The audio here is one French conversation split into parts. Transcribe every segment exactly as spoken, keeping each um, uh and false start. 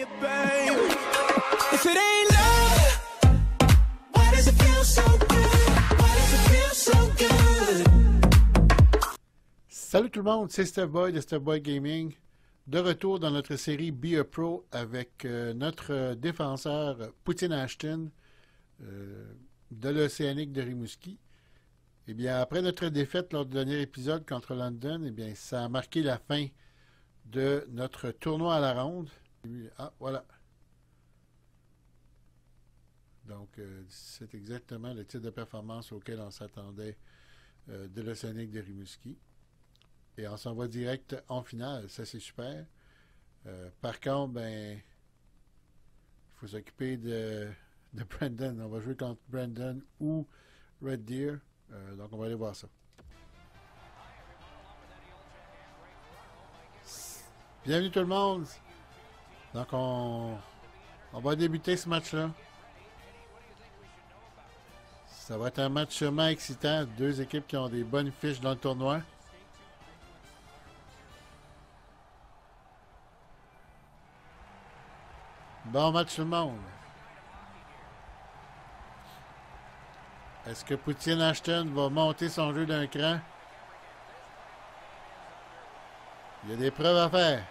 babe. If it ain't love, why does it feel so good? Why does it feel so good? Salut tout le monde, c'est Steph Boy de Steph Boy Gaming. De retour dans notre série Be a Pro avec euh, notre défenseur Poutine Ashton euh, de l'Océanique de Rimouski. Eh bien, après notre défaite lors du dernier épisode contre London, eh bien, ça a marqué la fin de notre tournoi à la ronde. Ah, voilà. Donc, euh, c'est exactement le type de performance auquel on s'attendait euh, de l'Océanique de Rimouski. Et on s'en va direct en finale. Ça, c'est super. Euh, par contre, ben, il faut s'occuper de, de Brandon. On va jouer contre Brandon ou Red Deer. Euh, donc, on va aller voir ça. Bienvenue tout le monde. Donc, on, on va débuter ce match-là. Ça va être un match sûrement excitant. Deux équipes qui ont des bonnes fiches dans le tournoi. Bon match tout le monde. Est-ce que Poutine Ashton va monter son jeu d'un cran? Il y a des preuves à faire.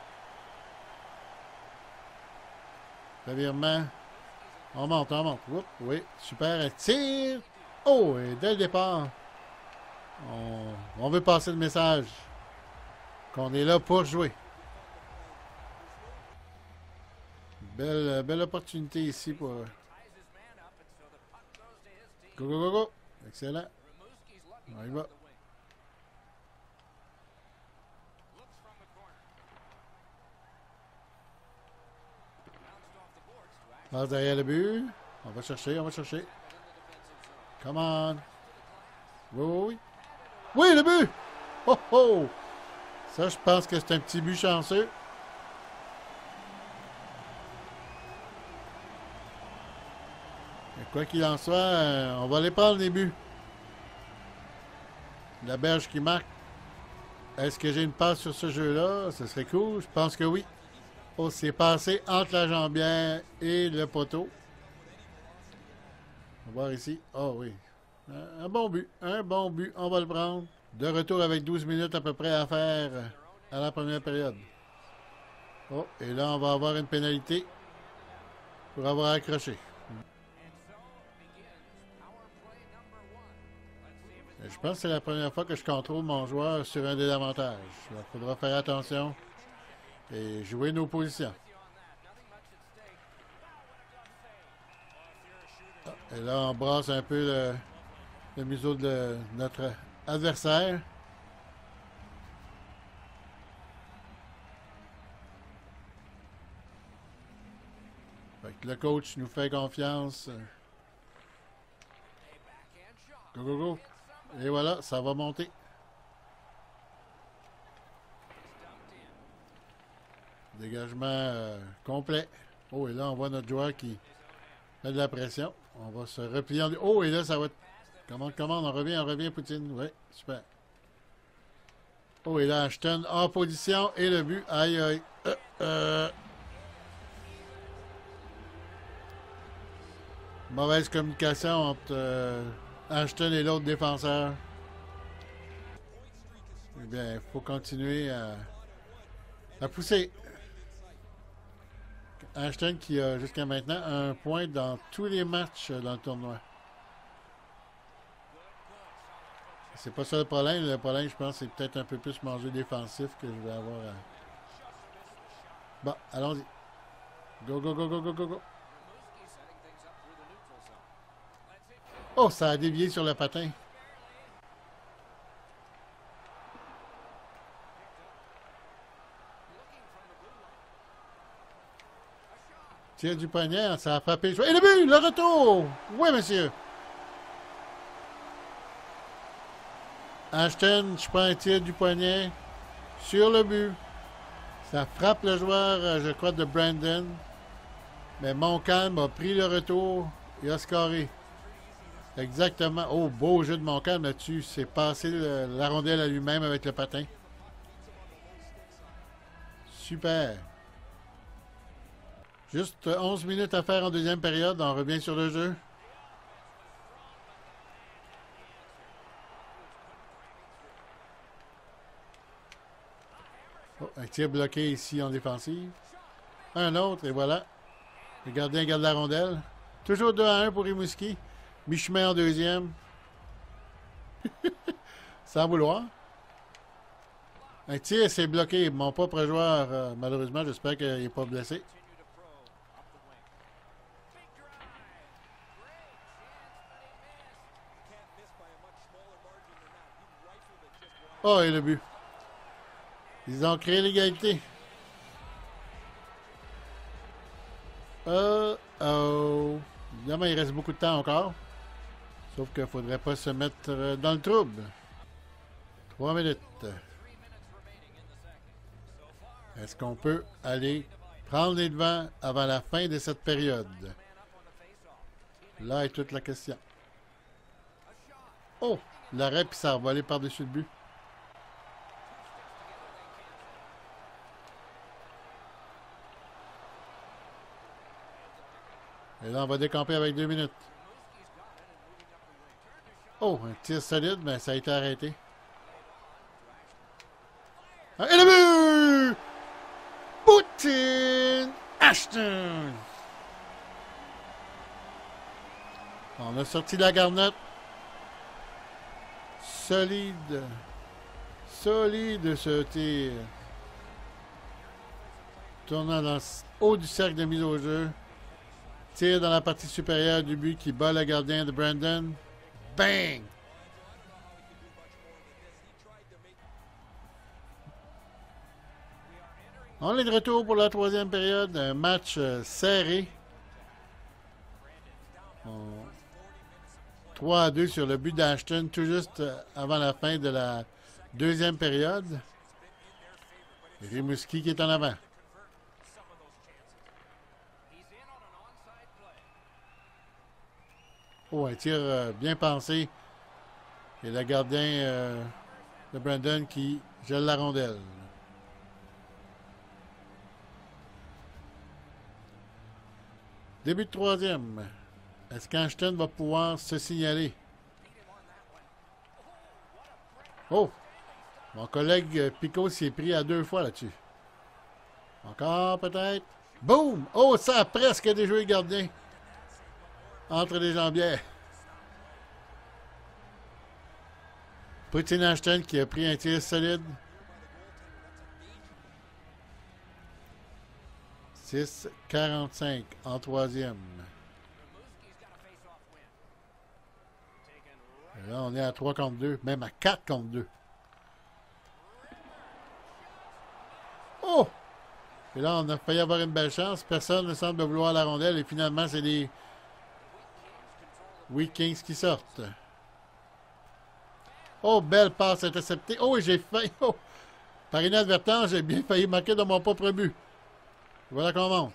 Revirement. On monte, on monte. Oups, oui, super. Elle tire. Oh, et dès le départ, on, on veut passer le message qu'on est là pour jouer. Belle, belle opportunité ici pour... Go, go, go, go. Excellent. On y va. Passe derrière le but. On va chercher, on va chercher. Come on. Oui, oui, oui. Oui, le but! Oh, oh! Ça, je pense que c'est un petit but chanceux. Quoi qu'il en soit, euh, on va aller prendre les buts. La berge qui marque. Est-ce que j'ai une passe sur ce jeu-là? Ce serait cool. Je pense que oui. Oh, c'est passé entre la jambière et le poteau. On va voir ici. Oh oui. Un bon but. Un bon but. On va le prendre. De retour avec douze minutes à peu près à faire à la première période. Oh, et là, on va avoir une pénalité pour avoir accroché. Je pense que c'est la première fois que je contrôle mon joueur sur un désavantage. Il faudra faire attention et jouer nos positions. Ah, et là, on brasse un peu le, le museau de notre adversaire. Fait que le coach nous fait confiance. Go, go, go. Et voilà, ça va monter. Dégagement euh, complet. Oh, et là, on voit notre joueur qui met de la pression. On va se replier en... Oh, et là, ça va être... Commande, commande, on revient, on revient, Poutine. Oui, super. Oh, et là, Ashton en position. Et le but. Aïe, aïe. Euh, euh... Mauvaise communication entre... Euh... Ashton et l'autre défenseur. Eh bien, il faut continuer à, à pousser. Ashton qui a jusqu'à maintenant un point dans tous les matchs dans le tournoi. C'est pas ça le problème. Le problème, je pense, c'est peut-être un peu plus mon jeu défensif que je vais avoir à... Bon, allons-y. Go, go, go, go, go, go, go. Oh, ça a dévié sur le patin. Tir du poignet, ça a frappé. Et le but, le retour! Oui, monsieur. Ashton, je prends un tir du poignet sur le but. Ça frappe le joueur, je crois, de Brandon. Mais Montcalm a pris le retour et a scoré. Exactement. Oh, beau jeu de Montcalm là-dessus. C'est passé le, la rondelle à lui-même avec le patin. Super. Juste onze minutes à faire en deuxième période. On revient sur le jeu. Oh, un tir bloqué ici en défensive. Un autre, et voilà. Le gardien garde la rondelle. Toujours deux à un pour Rimouski. Mi-chemin en deuxième. Sans vouloir. Un tir, c'est bloqué. Mon propre joueur, euh, malheureusement, j'espère qu'il n'est pas blessé. Oh, et le but. Ils ont créé l'égalité. Oh, oh. Évidemment, il reste beaucoup de temps encore. Sauf qu'il ne faudrait pas se mettre dans le trouble. Trois minutes. Est-ce qu'on peut aller prendre les devants avant la fin de cette période? Là est toute la question. Oh! L'arrêt, puis ça a revolé par-dessus le but. Et là, on va décamper avec deux minutes. Oh, un tir solide, mais ça a été arrêté. Ah, et le but! Poutine Ashton! On a sorti la garnotte. Solide. Solide ce tir. Tournant dans le haut du cercle de mise au jeu. Tire dans la partie supérieure du but qui bat le gardien de Brandon. Bang! On est de retour pour la troisième période. Un match euh, serré. On... trois à deux sur le but d'Ashton, tout juste euh, avant la fin de la deuxième période. Rimouski qui est en avant. Oh, un tir euh, bien pensé. Et le gardien euh, de Brandon qui gèle la rondelle. Début de troisième. Est-ce qu'Ashton va pouvoir se signaler? Oh! Mon collègue Pico s'y est pris à deux fois là-dessus. Encore peut-être? Boum! Oh, ça a presque déjoué le gardien. Entre les jambières. Poutine Ashton qui a pris un tir solide. six quarante-cinq en troisième. Et là, on est à trois contre deux, même à quatre contre deux. Oh! Et là, on a failli avoir une belle chance. Personne ne semble vouloir la rondelle. Et finalement, c'est les Wheat Kings qui sortent. Oh, belle passe interceptée. Oh, j'ai failli. Oh! Par inadvertance, j'ai bien failli marquer dans mon propre but. Voilà qu'on monte.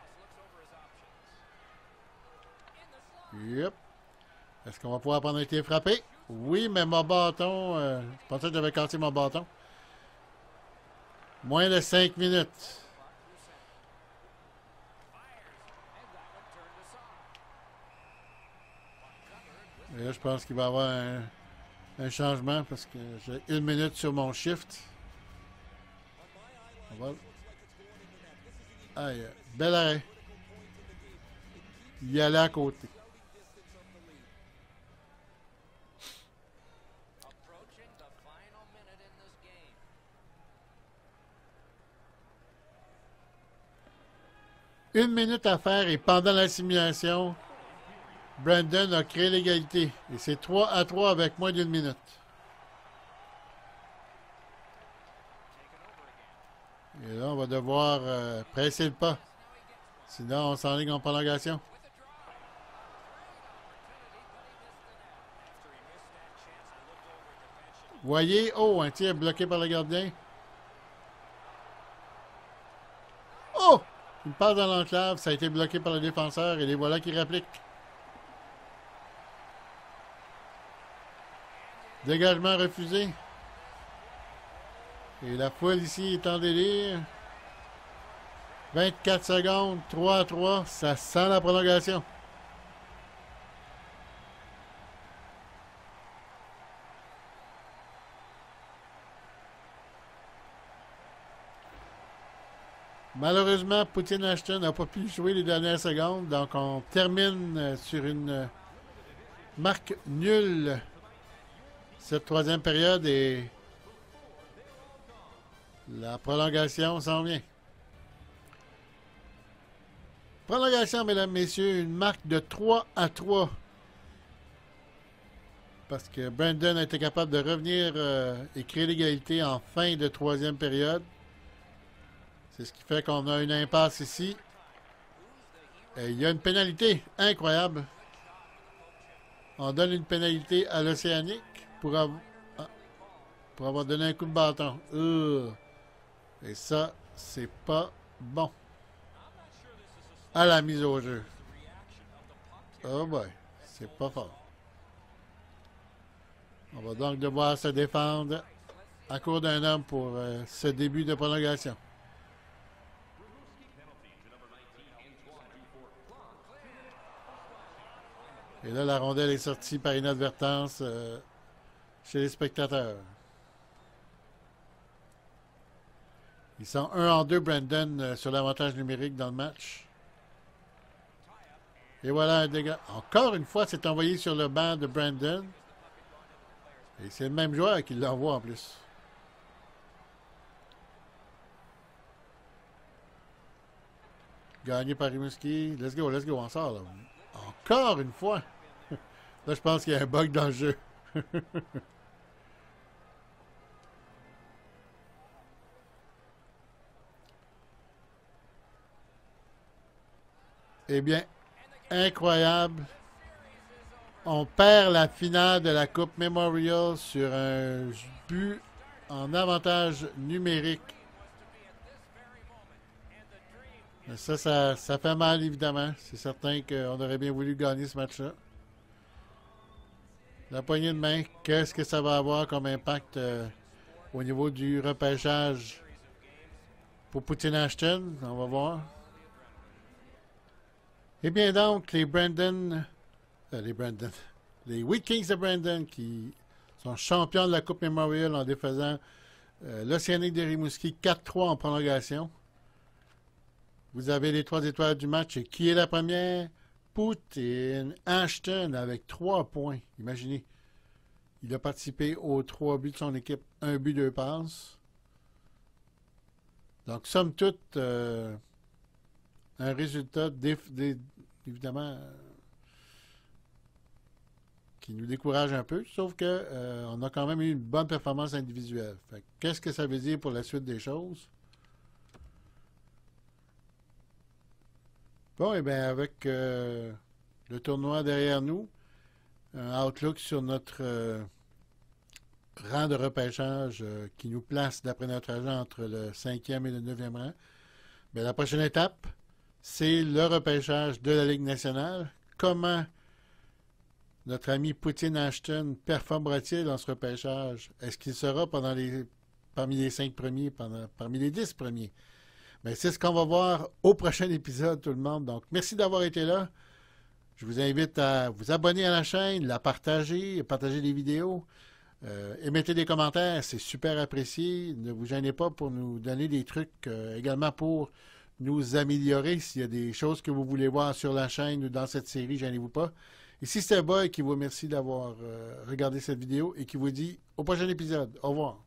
Yep. Est-ce qu'on va pouvoir prendre un tir frappé? Oui, mais mon bâton... Euh, je pensais que j'avais cassé mon bâton. Moins de cinq minutes. Et là, je pense qu'il va y avoir un, un changement parce que j'ai une minute sur mon shift. On va... Aïe, bel arrêt. Il y allait à côté. Une minute à faire et pendant la simulation, Brandon a créé l'égalité. Et c'est trois à trois avec moins d'une minute. Et là, on va devoir euh, presser le pas. Sinon, on s'enligne en prolongation. Voyez, oh, un tir bloqué par le gardien. Oh! Il passe dans l'enclave, ça a été bloqué par le défenseur et les voilà qui répliquent. Dégagement refusé. Et la foule ici est en délire. vingt-quatre secondes, trois à trois, ça sent la prolongation. Malheureusement, Poutine Ashton n'a pas pu jouer les dernières secondes, donc on termine sur une marque nulle cette troisième période et la prolongation s'en vient. Prolongation, mesdames, messieurs, une marque de trois à trois. Parce que Brandon a été capable de revenir euh, et créer l'égalité en fin de troisième période. C'est ce qui fait qu'on a une impasse ici. Et il y a une pénalité incroyable. On donne une pénalité à l'Océanique pour, av ah, pour avoir donné un coup de bâton. Euh. Et ça, c'est pas bon. À la mise au jeu. Oh boy, c'est pas fort. On va donc devoir se défendre à court d'un homme pour euh, ce début de prolongation. Et là, la rondelle est sortie par inadvertance euh, chez les spectateurs. Ils sont un en deux, Brandon, euh, sur l'avantage numérique dans le match. Et voilà un dégât. Encore une fois, c'est envoyé sur le banc de Brandon. Et c'est le même joueur qui l'envoie en plus. Gagné par Rimouski. Let's go, let's go, on sort là. Encore une fois. Là, je pense qu'il y a un bug dans le jeu. Eh bien, incroyable. On perd la finale de la Coupe Memorial sur un but en avantage numérique. Mais ça, ça, ça fait mal, évidemment. C'est certain qu'on aurait bien voulu gagner ce match-là. La poignée de main, qu'est-ce que ça va avoir comme impact euh, au niveau du repêchage pour Poutine Ashton? On va voir. Eh bien donc, les Brandon... Euh, les Brandon... Les Wheat Kings de Brandon qui sont champions de la Coupe Memorial en défaisant euh, l'Océanique de Rimouski quatre trois en prolongation. Vous avez les trois étoiles du match. Et qui est la première? Poutine Ashton avec trois points. Imaginez. Il a participé aux trois buts de son équipe. Un but, deux passes. Donc, somme toute, euh, un résultat évidemment euh, qui nous décourage un peu. Sauf que euh, on a quand même eu une bonne performance individuelle. Qu'est-ce que ça veut dire pour la suite des choses? Bon, et bien, avec euh, le tournoi derrière nous, un outlook sur notre euh, rang de repêchage euh, qui nous place, d'après notre agent, entre le cinquième et le neuvième rang. Bien, la prochaine étape, c'est le repêchage de la Ligue nationale. Comment notre ami Poutine Ashton performera-t-il dans ce repêchage? Est-ce qu'il sera pendant les, parmi les cinq premiers, pendant, parmi les dix premiers? Mais c'est ce qu'on va voir au prochain épisode, tout le monde. Donc, merci d'avoir été là. Je vous invite à vous abonner à la chaîne, la partager, partager les vidéos. Euh, émettez des commentaires, c'est super apprécié. Ne vous gênez pas pour nous donner des trucs, euh, également pour nous améliorer. S'il y a des choses que vous voulez voir sur la chaîne ou dans cette série, gênez-vous pas. Ici, c'est Boy qui vous remercie d'avoir euh, regardé cette vidéo et qui vous dit au prochain épisode. Au revoir.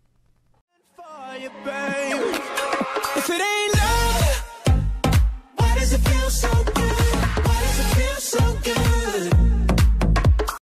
If it ain't love, why does it feel so good?